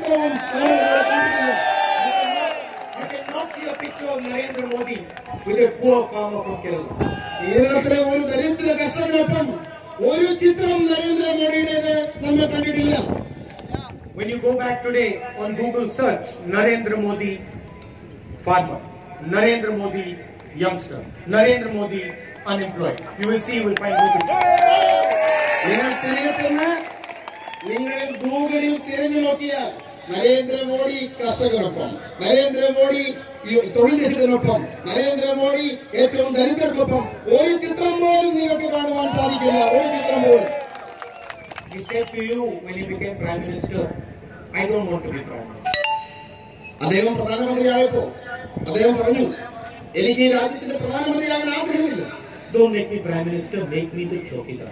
ചിത്രവും You cannot see a picture of Narendra Modi with a poor farmer from Kerala. കേരളത്തിലെ ഒരു ദരിദ്ര കർഷകനൊപ്പം ഒരു ചിത്രം നരേന്ദ്രമോദിയുടേത് നമ്മൾ കണ്ടിട്ടില്ല. When you go back today on Google search Narendra Modi farmer, Narendra Modi youngster, Narendra Modi unemployed, you will see, you will find Google. നിങ്ങൾ തിരികെ ചെന്ന് നിങ്ങൾ ഗൂഗിളിൽ തിരഞ്ഞു നോക്കിയാൽ നരേന്ദ്രമോദി കർഷകനൊപ്പം, നരേന്ദ്രമോദി തൊഴിൽരഹിതനൊപ്പം, നരേന്ദ്രമോദി ഏറ്റവും ദരിദ്രർക്കൊപ്പം ഒരു ചിത്രം പോലും നിങ്ങൾക്ക് കാണുവാൻ സാധിക്കില്ല. ഒരു ചിത്രം പോലും. He said to you when he became Prime Minister, I don't want to be Prime Minister. അദ്ദേഹം പ്രധാനമന്ത്രിയായപ്പോ അദ്ദേഹം പറഞ്ഞു, എനിക്ക് ഈ രാജ്യത്തിന്റെ പ്രധാനമന്ത്രിയാകാൻ ആഗ്രഹമില്ല. Don't make me Prime Minister, make me the chokidar.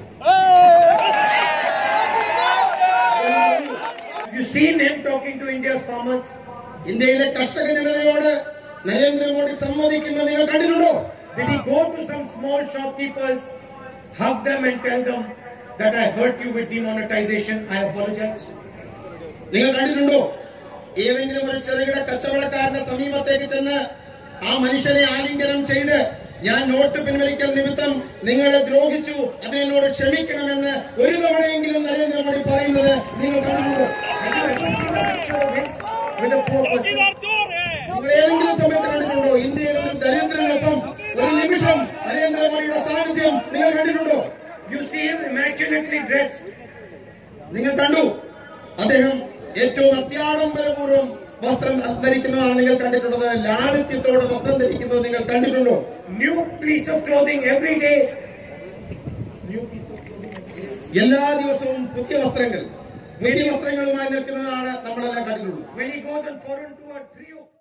You seen him talking to India's farmers? ഇന്ത്യയിലെ കർഷക ജനതയോട് നരേന്ദ്രമോദി സംവദിക്കുന്നത് നിങ്ങൾ കണ്ടിട്ടുണ്ടോ? Did he go to some small shopkeepers, hug them and tell them that I hurt you with demonetization, I apologize? നിങ്ങൾ കണ്ടിട്ടുണ്ടോ ഏതെങ്കിലും ഒരു ചെറുകിട കച്ചവടക്കാരന്റെ സമീപത്തേക്ക് ചെന്ന് ആ മനുഷ്യനെ ആലിംഗനം ചെയ്ത് ഞാൻ നോട്ട് പിൻവലിക്കൽ നിമിത്തം നിങ്ങളെ ദ്രോഹിച്ചു, അതിനോട് ക്ഷമിക്കണമെന്ന് ഒരു തവണയെങ്കിലും നരേന്ദ്രമോദി പറയുന്നത് നിങ്ങൾ കണ്ടിട്ടുണ്ടോ? നിങ്ങൾ ഏതെങ്കിലും സമയത്ത് കണ്ടിട്ടുണ്ടോ ഇന്ത്യയിലെ ഒരു ദരിദ്രനൊപ്പം ഒരു നിമിഷം നരേന്ദ്രമോദിയുടെ സാന്നിധ്യം നിങ്ങൾ കണ്ടിട്ടുണ്ടോ? You see him immaculately dressed. നിങ്ങൾ കണ്ടു അദ്ദേഹം ഏറ്റവും അത്യാഡംബരപൂർവ്വം വസ്ത്രം ധരിക്കുന്നതാണ് നിങ്ങൾ കണ്ടിട്ടുള്ളത്. ലാളിത്യത്തോടെ വസ്ത്രം ധരിക്കുന്നത് നിങ്ങൾ കണ്ടിട്ടുണ്ടോ? New piece of clothing every day. എല്ലാ ദിവസവും പുതിയ വസ്ത്രങ്ങളുമായി നിൽക്കുന്നതാണ് നമ്മളെല്ലാം കണ്ടിട്ടുള്ളത്. When he goes on foreign tour, 3 o'clock